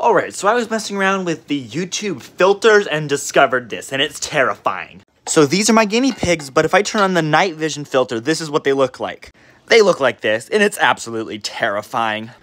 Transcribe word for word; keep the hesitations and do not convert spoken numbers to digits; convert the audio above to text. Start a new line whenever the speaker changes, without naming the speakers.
Alright, so I was messing around with the YouTube filters and discovered this, and it's terrifying. So these are my guinea pigs, but if I turn on the night vision filter, this is what they look like. They look like this, and it's absolutely terrifying.